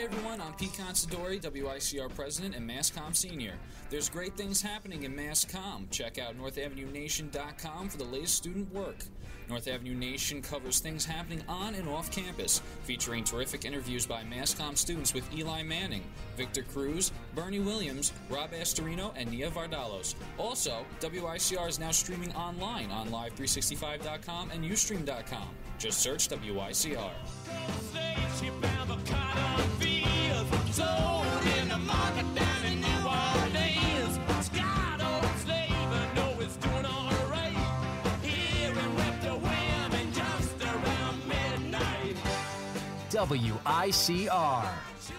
everyone, I'm Pete Considori, WICR President and MassCom Senior. There's great things happening in MassCom. Check out NorthAvenueNation.com for the latest student work. North Avenue Nation covers things happening on and off campus, featuring terrific interviews by MassCom students with Eli Manning, Victor Cruz, Bernie Williams, Rob Astorino, and Nia Vardalos. Also, WICR is now streaming online on Live365.com and Ustream.com. Just search WICR. WICR.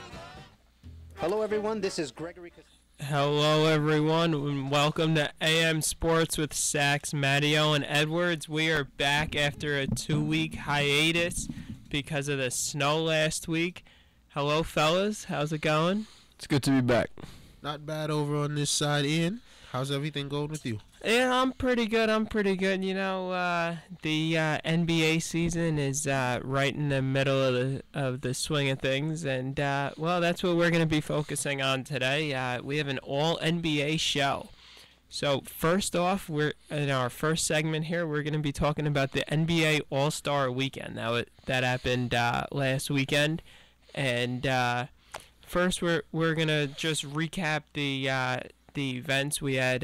Hello, everyone. This is Gregory. Hello, everyone, and welcome to AM Sports with Sachs, Madeo, and Edwards. We are back after a 2-week hiatus because of the snow last week. Hello, fellas. How's it going? It's good to be back. Not bad over on this side, Ian. How's everything going with you? Yeah, I'm pretty good. You know, the NBA season is right in the middle of the swing of things, and well, that's what we're going to be focusing on today. We have an all-NBA show. So first off, we're in our first segment here. We're going to be talking about the NBA All-Star Weekend. Now that happened last weekend, and first we're going to just recap the events we had.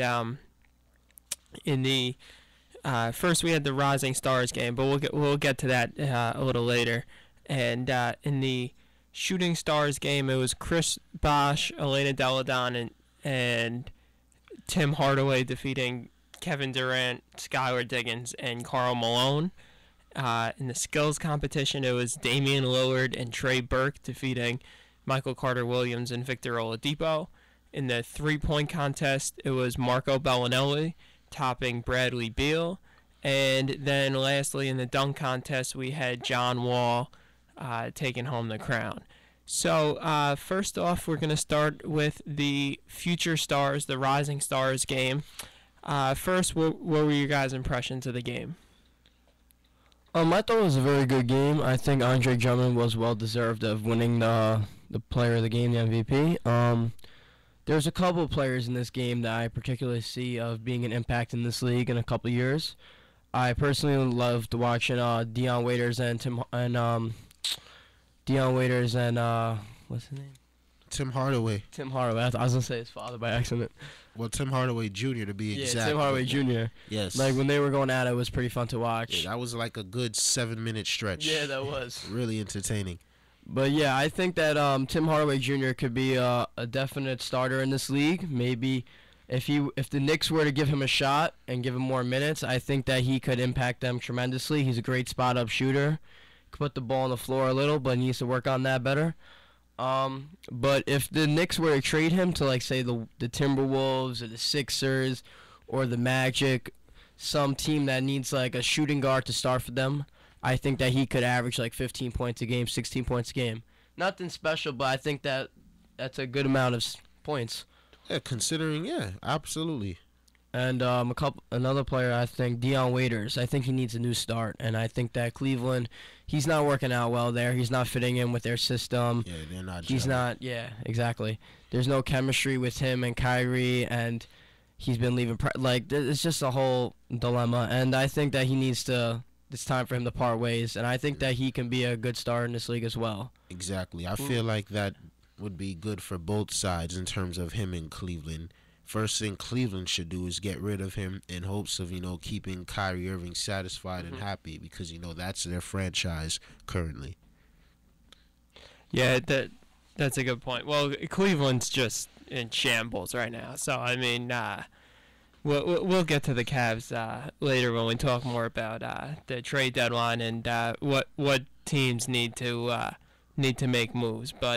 In the first, we had the Rising Stars game, but we'll get to that a little later. And in the Shooting Stars game, it was Chris Bosh, Elena Delle Donne, and Tim Hardaway defeating Kevin Durant, Skylar Diggins, and Karl Malone. In the skills competition, it was Damian Lillard and Trey Burke defeating Michael Carter-Williams and Victor Oladipo. In the three-point contest, it was Marco Bellinelli topping Bradley Beal. And then lastly, in the dunk contest, we had John Wall taking home the crown. So first off, we're going to start with the Future Stars, the Rising Stars game. First, what were your guys' impressions of the game? I thought it was a very good game. I think Andre Drummond was well-deserved of winning the player of the game, the MVP. There's a couple of players in this game that I particularly see of being an impact in this league in a couple of years. I personally loved watching Dion Waiters and what's his name? Tim Hardaway. Tim Hardaway. I was gonna say his father by accident. Well, Tim Hardaway Jr. to be exact. Yeah, Tim Hardaway Jr. Yes. Like when they were going at it, was pretty fun to watch. Yeah, that was like a good 7-minute stretch. Yeah, that was really entertaining. But yeah, I think that Tim Hardaway Jr. could be a definite starter in this league. Maybe if the Knicks were to give him a shot and give him more minutes, I think that he could impact them tremendously. He's a great spot-up shooter. Could put the ball on the floor a little, but needs to work on that better. But if the Knicks were to trade him to, like, say, the Timberwolves or the Sixers or the Magic, some team that needs, like, a shooting guard to start for them, I think that he could average like 15 points a game, 16 points a game. Nothing special, but I think that that's a good amount of points. Yeah, considering, yeah, absolutely. And another player, I think, Dion Waiters. I think he needs a new start, and I think that Cleveland, he's not working out well there. He's not fitting in with their system. Yeah, they're not. He's not. Yeah, exactly. There's no chemistry with him and Kyrie, and he's been leaving. It's just a whole dilemma, and I think that he needs to. It's time for him to part ways, and I think that he can be a good star in this league as well. Exactly. I feel like that would be good for both sides in terms of him in Cleveland. First thing Cleveland should do is get rid of him in hopes of, keeping Kyrie Irving satisfied and happy because, that's their franchise currently. Yeah, that's a good point. Well, Cleveland's just in shambles right now, so, I mean, we'll get to the Cavs later when we talk more about the trade deadline and what teams need to make moves. But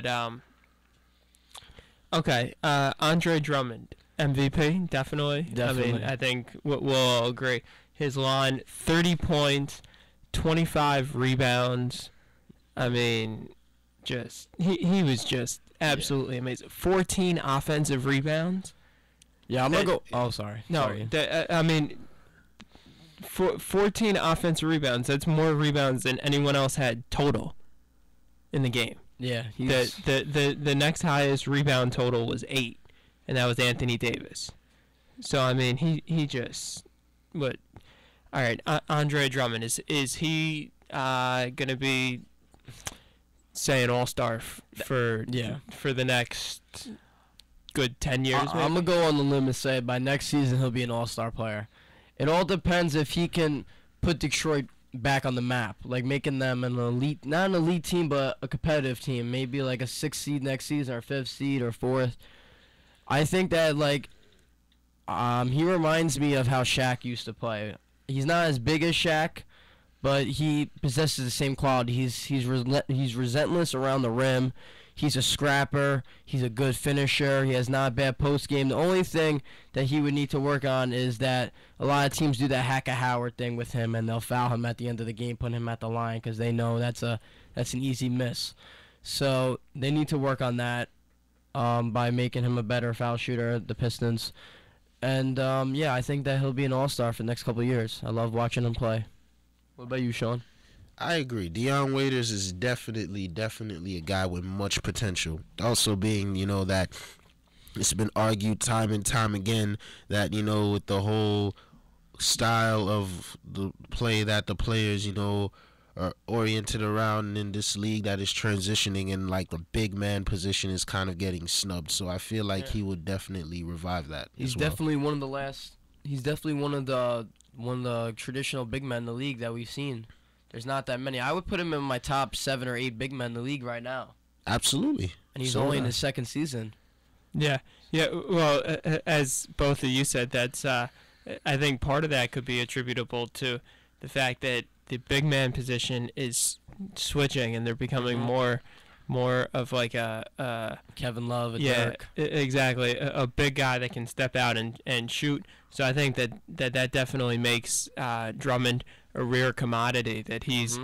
okay, Andre Drummond, MVP, definitely. I mean, I think we'll all agree. His line: 30 points, 25 rebounds. I mean, just he was just absolutely amazing. 14 offensive rebounds. Yeah, I'm going to go... Oh, sorry. No, sorry. I mean, 14 offensive rebounds. That's more rebounds than anyone else had total in the game. Yeah, The next highest rebound total was 8, and that was Anthony Davis. So I mean, he just what? All right, Andre Drummond is he gonna be say an all-star for the next good 10 years? Maybe? I'm gonna go on the limb and say by next season he'll be an all-star player. It all depends if he can put Detroit back on the map, like making them an elite, not an elite team, but a competitive team. Maybe like a 6th seed next season, or 5th seed, or 4th. I think that he reminds me of how Shaq used to play. He's not as big as Shaq, but he possesses the same quality. He's relentless around the rim. He's a scrapper. He's a good finisher. He has not a bad post game. The only thing that he would need to work on is that a lot of teams do that Hack-a-Howard thing with him, and they'll foul him at the end of the game, put him at the line because they know that's an easy miss. So they need to work on that by making him a better foul shooter, the Pistons. And I think that he'll be an all-star for the next couple of years. I love watching him play. What about you, Sean? I agree. Dion Waiters is definitely a guy with much potential. Also being, that it's been argued time and time again that, with the whole style of the play that the players, are oriented around in this league that is transitioning, and like the big man position is kind of getting snubbed. So I feel like he would definitely revive that. He's definitely one of the last. He's definitely one of the traditional big men in the league that we've seen. There's not that many. I would put him in my top 7 or 8 big men in the league right now. Absolutely. And he's only in his 2nd season. Yeah. Well, as both of you said, that's I think part of that could be attributable to the fact that the big man position is switching, and they're becoming more of like a Kevin Love, Dirk. Dirk. Exactly, a big guy that can step out and shoot. So I think that definitely makes Drummond a rare commodity. He's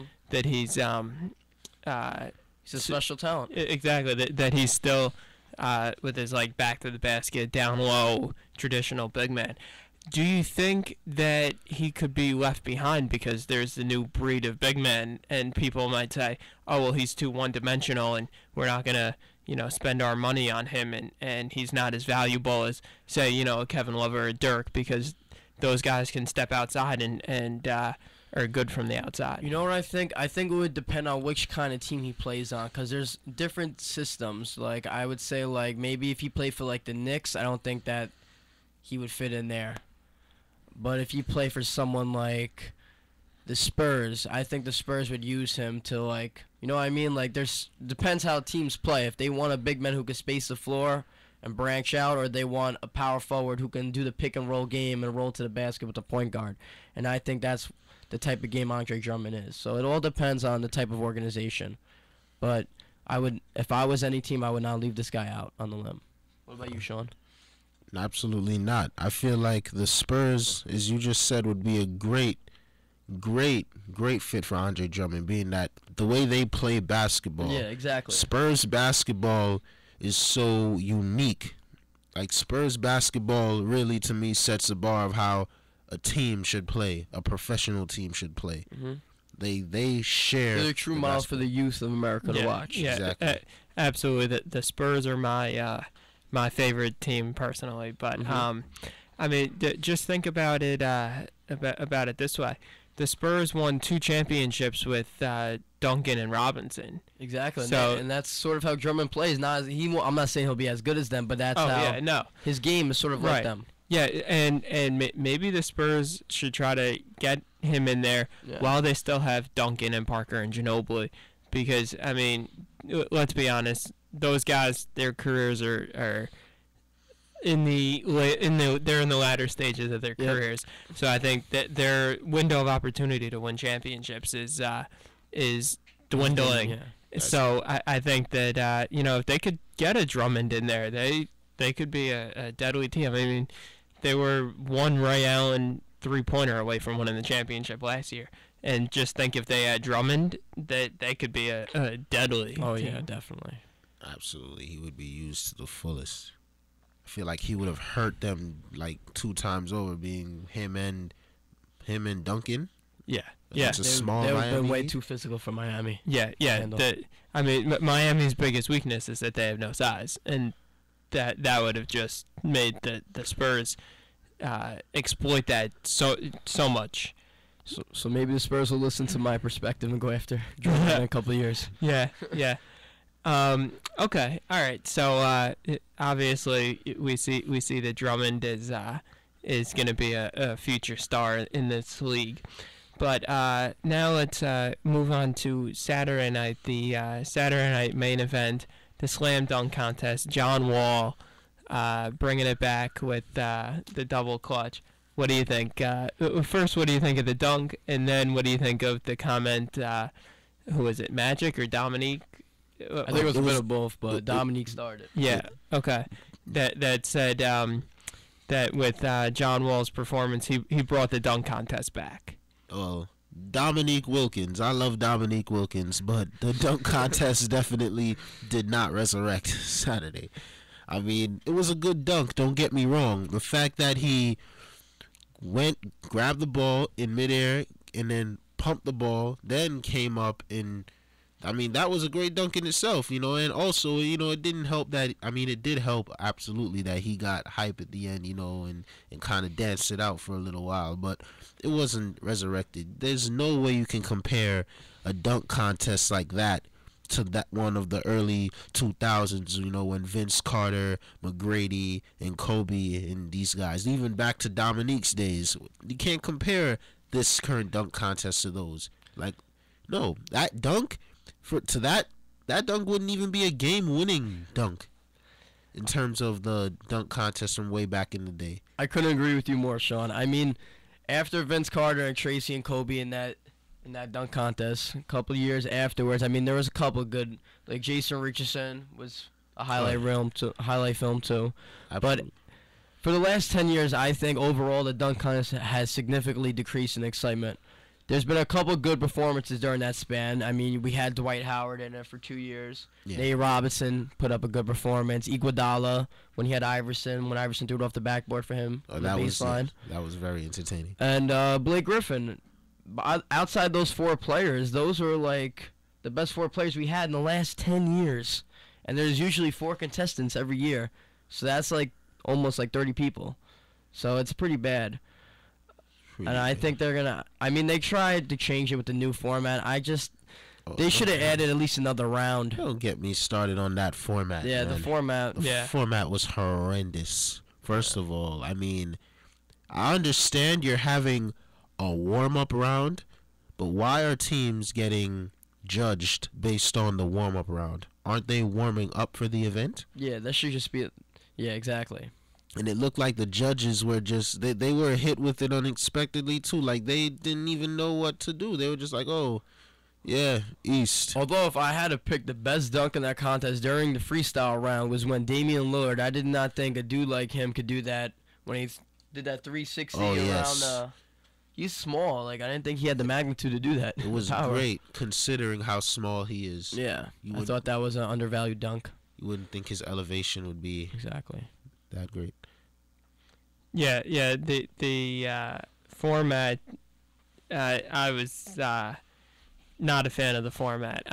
a special talent. Exactly, that he's still with his like back to the basket, down low, traditional big man. Do you think that he could be left behind because there's the new breed of big men, and people might say, oh, well, he's too one-dimensional, and we're not going to, spend our money on him, and he's not as valuable as, say, a Kevin Love or a Dirk, because those guys can step outside and are good from the outside. You know what I think? I think it would depend on which kind of team he plays on, because there's different systems. Like, I would say, like, maybe if he played for, like, the Knicks, I don't think that he would fit in there. But if you play for someone like the Spurs, I think the Spurs would use him to, like, you know what I mean? Like, depends how teams play. If they want a big man who can space the floor and branch out, or they want a power forward who can do the pick and roll game and roll to the basket with the point guard. And I think that's the type of game Andre Drummond is. So it all depends on the type of organization. But if I was any team, I would not leave this guy out on the limb. What about you, Sean? Absolutely not. I feel like the Spurs, as you just said, would be a great fit for Andre Drummond, being that the way they play basketball. Yeah, exactly. Spurs basketball is so unique. Like, Spurs basketball really, to me, sets the bar of how a team should play, a professional team should play. Mm-hmm. They share. They're a true model for the youth of America to watch. Yeah, exactly. Absolutely. The Spurs are my favorite team personally, but I mean, just think about it about it this way: the Spurs won 2 championships with Duncan and Robinson. Exactly. So, and that's sort of how Drummond plays. I'm not saying he'll be as good as them, but that's his game is sort of like them. Yeah, and maybe the Spurs should try to get him in there while they still have Duncan and Parker and Ginobili, because I mean, let's be honest. Those guys, their careers are they're in the latter stages of their careers. So I think that their window of opportunity to win championships is dwindling. Yeah. So I think that if they could get a Drummond in there, they could be a deadly team. I mean, they were one Ray Allen 3-pointer away from winning the championship last year. And just think if they had Drummond, that they could be a deadly team. Yeah, definitely. Absolutely, he would be used to the fullest. I feel like he would have hurt them like 2 times over, being him and Duncan. Yeah. It's a small They've Miami been way Heat. too physical for Miami. Yeah. Handle. Miami's biggest weakness is that they have no size, and that would have just made the Spurs exploit that so much. So maybe the Spurs will listen to my perspective and go after Jordan in a couple of years. Yeah. Okay. All right. So obviously we see that Drummond is going to be a future star in this league. But now let's move on to Saturday night, the Saturday night main event, the slam dunk contest. John Wall bringing it back with the double clutch. What do you think? First, what do you think of the dunk, and then what do you think of the comment? Who is it, Magic or Dominique? I think it was a bit of both, but Dominique started. Yeah. Okay. That said that with John Wall's performance, he brought the dunk contest back. Well, Dominique Wilkins. I love Dominique Wilkins, but the dunk contest definitely did not resurrect Saturday. I mean, it was a good dunk, don't get me wrong. The fact that he grabbed the ball in midair, and then pumped the ball, then came up and, I mean, that was a great dunk in itself, and also, it didn't help that, it did help absolutely that he got hype at the end, and kind of danced it out for a little while, but it wasn't resurrected. There's no way you can compare a dunk contest like that to that one of the early 2000s, when Vince Carter, McGrady, and Kobe and these guys, even back to Dominique's days. You can't compare this current dunk contest to those. Like, no, that dunk, that dunk wouldn't even be a game-winning dunk in terms of the dunk contest from way back in the day. I couldn't agree with you more, Sean. I mean, after Vince Carter and Tracy and Kobe in that dunk contest, a couple of years afterwards, there was a couple good, like Jason Richardson was a highlight film too. Absolutely. But for the last 10 years, I think overall the dunk contest has significantly decreased in excitement. There's been a couple good performances during that span. We had Dwight Howard in it for 2 years. Yeah. Nate Robinson put up a good performance. Iguodala when he had Iverson, when Iverson threw it off the backboard for him on the baseline. That was very entertaining. And Blake Griffin. Outside those four players, those were like the best four players we had in the last 10 years. And there's usually 4 contestants every year. So that's like almost like 30 people. So it's pretty bad. And I think they're going to... they tried to change it with the new format. They should have added at least another round. Don't get me started on that format. Yeah, man. the format. The format was horrendous. First of all, I understand you're having a warm-up round, but why are teams getting judged based on the warm-up round? Aren't they warming up for the event? Yeah, that should just be... Yeah, exactly. And it looked like the judges were just... They were hit with it unexpectedly, too. Like, they didn't even know what to do. They were just like, oh, yeah, East. Although, if I had to pick the best dunk in that contest during the freestyle round was when Damian Lillard, I did not think a dude like him could do that when he did that 360 around... He's small. Like, I didn't think he had the magnitude to do that. It was great, considering how small he is. Yeah, I thought that was an undervalued dunk. You wouldn't think his elevation would be exactly that great. Yeah. The format, I was not a fan of the format.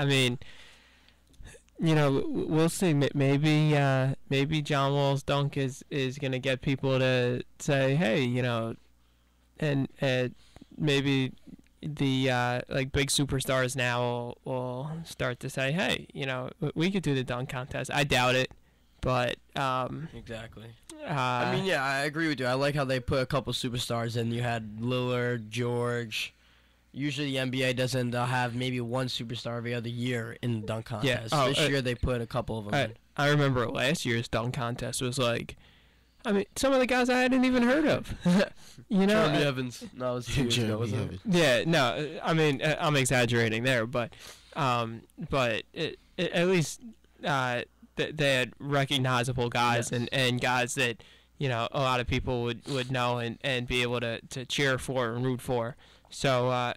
We'll see. Maybe John Wall's dunk is going to get people to say, hey, and maybe the like big superstars now will start to say, hey, we could do the dunk contest. I doubt it, but exactly. I agree with you. I like how they put a couple superstars in. You had Lillard, George. Usually the NBA doesn't have maybe one superstar every other year in the dunk contest. Yeah. This year they put a couple of them in. I remember last year's dunk contest was like, some of the guys I hadn't even heard of. Jeremy Evans. No, it was 2 years ago, wasn't it? Yeah, no, I'm exaggerating there, but at least they had recognizable guys, yes, and guys that a lot of people would know and be able to cheer for and root for. So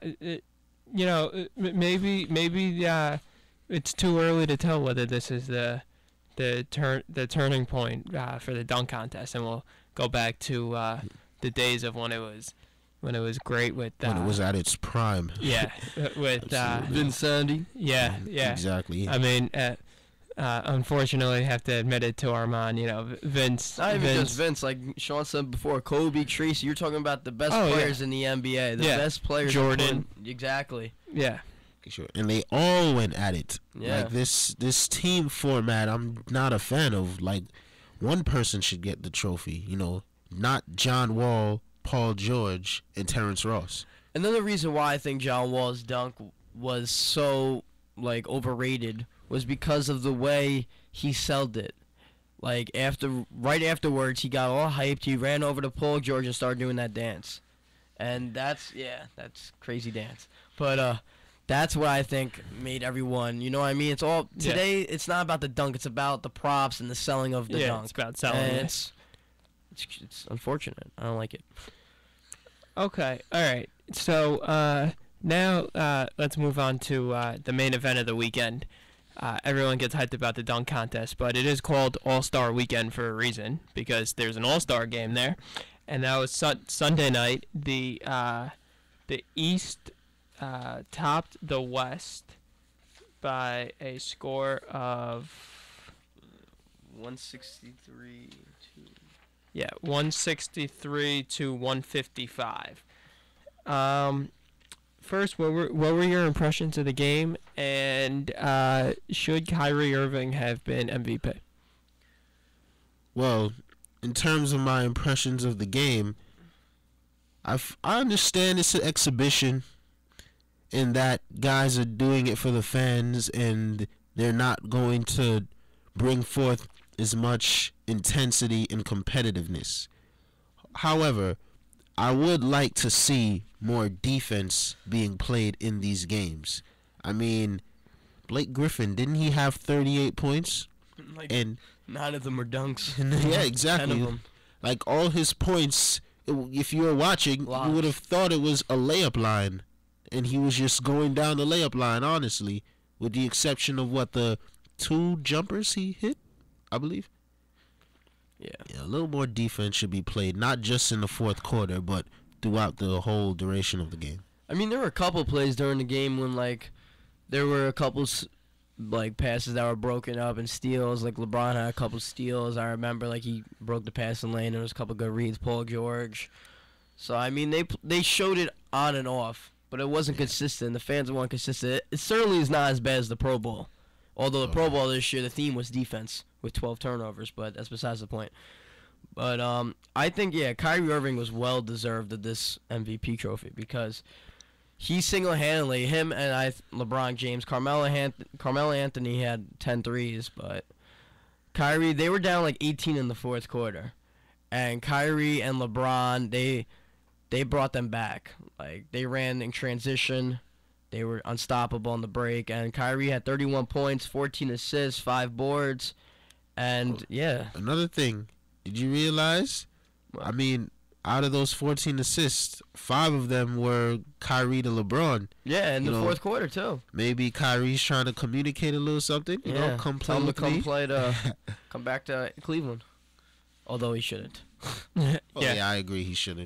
maybe it's too early to tell whether this is the turning point for the dunk contest, and we'll go back to the days of when it was when it was great with when it was at its prime. Yeah, with Vince Sandy. Yeah. Exactly. I mean, unfortunately, I have to admit it to Armand. Vince. Not even just Vince. Like Sean said before, Kobe, Tracy. You're talking about the best players in the NBA. The best players. Jordan. Exactly. Yeah. Sure. And they all went at it. Yeah. Like this team format, I'm not a fan of. Like, one person should get the trophy. Not John Wall, Paul George, and Terrence Ross. Another reason why I think John Wall's dunk was so overrated was because of the way he sold it. Like right afterwards, he got all hyped. He ran over to Paul George and started doing that dance, and that's crazy dance. But that's what I think made everyone. You know what I mean? It's all today. It's not about the dunk. It's about the props and the selling of the dunk. It's about selling. And it's unfortunate. I don't like it. Okay. All right. So now let's move on to the main event of the weekend. Everyone gets hyped about the dunk contest, but it is called All-Star Weekend for a reason, because there's an All-Star game there, and that was Sunday night. The East topped the West by a score of 163 to 163 to 155. First, what were your impressions of the game, and should Kyrie Irving have been MVP? Well, in terms of my impressions of the game, I understand it's an exhibition, in that guys are doing it for the fans, and they're not going to bring forth as much intensity and competitiveness. However, I would like to see more defense being played in these games. I mean, Blake Griffin, didn't he have 38 points? And 9 of them were dunks. Yeah, exactly. 10 of them. Like, all his points, if you were watching, Lots. you would have thought it was a layup line. And he was just going down the layup line, honestly, with the exception of the 2 jumpers he hit, I believe. Yeah, a little more defense should be played, not just in the fourth quarter, but throughout the whole duration of the game. I mean, there were a couple plays during the game when there were a couple passes that were broken up and steals. Like LeBron had a couple steals. I remember he broke the passing lane. There was a couple good reads. Paul George. So I mean, they showed it on and off, but it wasn't consistent. The fans weren't consistent. It certainly is not as bad as the Pro Bowl. Although the Pro Bowl this year, the theme was defense with 12 turnovers, but that's besides the point. But I think, Kyrie Irving was well-deserved of this MVP trophy because he single-handedly, him and LeBron James, Carmelo Anthony had 10 threes, but Kyrie, they were down 18 in the fourth quarter. And Kyrie and LeBron, they brought them back. They ran in transition. They were unstoppable on the break, and Kyrie had 31 points, 14 assists, 5 boards, and Another thing, did you realize? I mean, out of those 14 assists, 5 of them were Kyrie to LeBron. Yeah, in the fourth quarter too. Maybe Kyrie's trying to communicate a little something. Come play with me. Come back to Cleveland. Although he shouldn't. I agree. He shouldn't.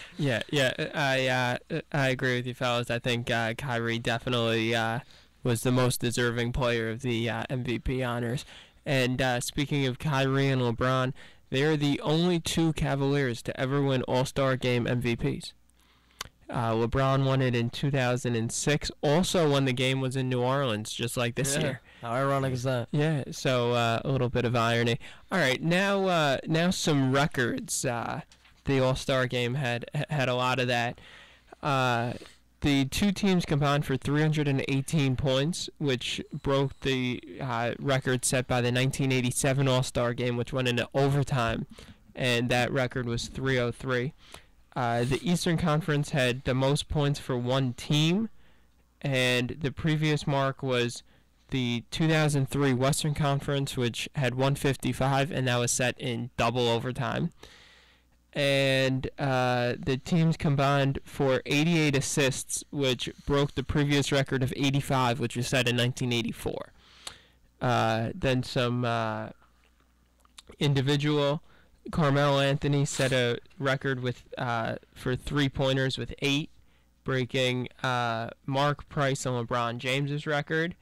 I agree with you, fellas. I think Kyrie definitely was the most deserving player of the MVP honors. And speaking of Kyrie and LeBron, they are the only 2 Cavaliers to ever win All-Star Game MVPs. LeBron won it in 2006. Also, when the game was in New Orleans, just like this year. How ironic is that? Yeah, so a little bit of irony. All right, now some records. The All-Star Game had a lot of that. The 2 teams combined for 318 points, which broke the record set by the 1987 All-Star Game, which went into overtime, and that record was 303. The Eastern Conference had the most points for one team, and the previous mark was the 2003 Western Conference, which had 155, and that was set in double overtime. And the teams combined for 88 assists, which broke the previous record of 85, which was set in 1984. Then some individual Carmelo Anthony set a record with for 3-pointers with 8, breaking Mark Price and LeBron James's record.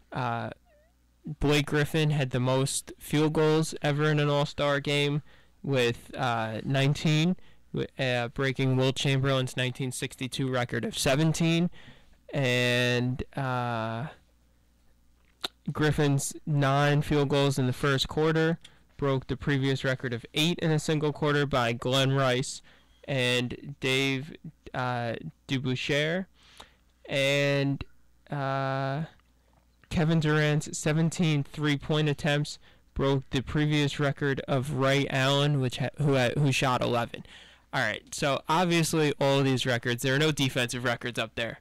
Blake Griffin had the most field goals ever in an All-Star game with 19, breaking Wilt Chamberlain's 1962 record of 17. And Griffin's 9 field goals in the first quarter broke the previous record of 8 in a single quarter by Glenn Rice and Dave Duboucher. And Kevin Durant's 17 3-point attempts broke the previous record of Ray Allen, who shot 11. All right, so obviously all of these records, there are no defensive records up there.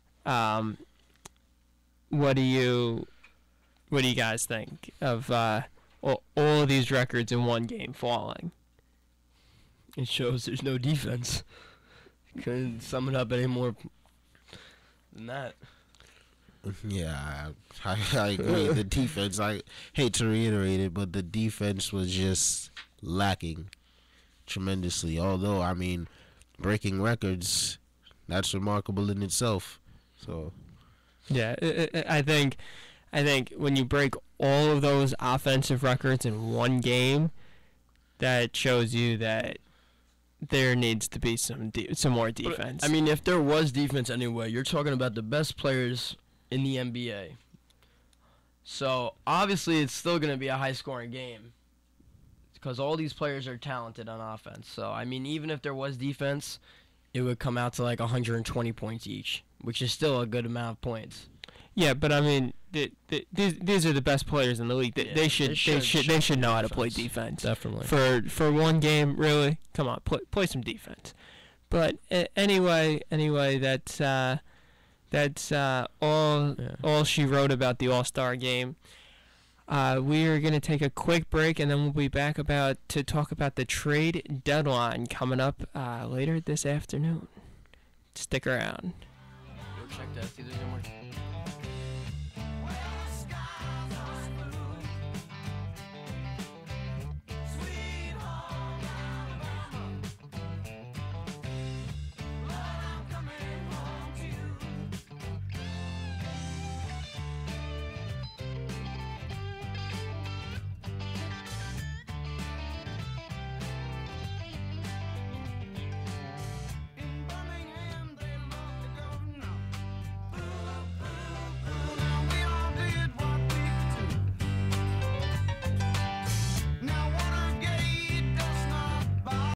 What do you guys think of all of these records in one game falling? It shows there's no defense. Couldn't sum it up any more than that. Yeah, I agree. The defense, I hate to reiterate it, but the defense was just lacking tremendously. Although, I mean, breaking records, that's remarkable in itself. So, yeah, I think when you break all of those offensive records in one game, that shows you that there needs to be some more defense. But, I mean, if there was defense anyway, you're talking about the best players in the NBA. So, obviously, it's still going to be a high-scoring game because all these players are talented on offense. So, I mean, even if there was defense, it would come out to like 120 points each, which is still a good amount of points. Yeah, but I mean, these are the best players in the league. They should know how to play defense. Definitely. For one game, really, come on, play some defense. But anyway, that's all she wrote about the All-Star game. We are going to take a quick break, and then we'll be back to talk about the trade deadline coming up later this afternoon. Stick around. Go check that. See if there's any more.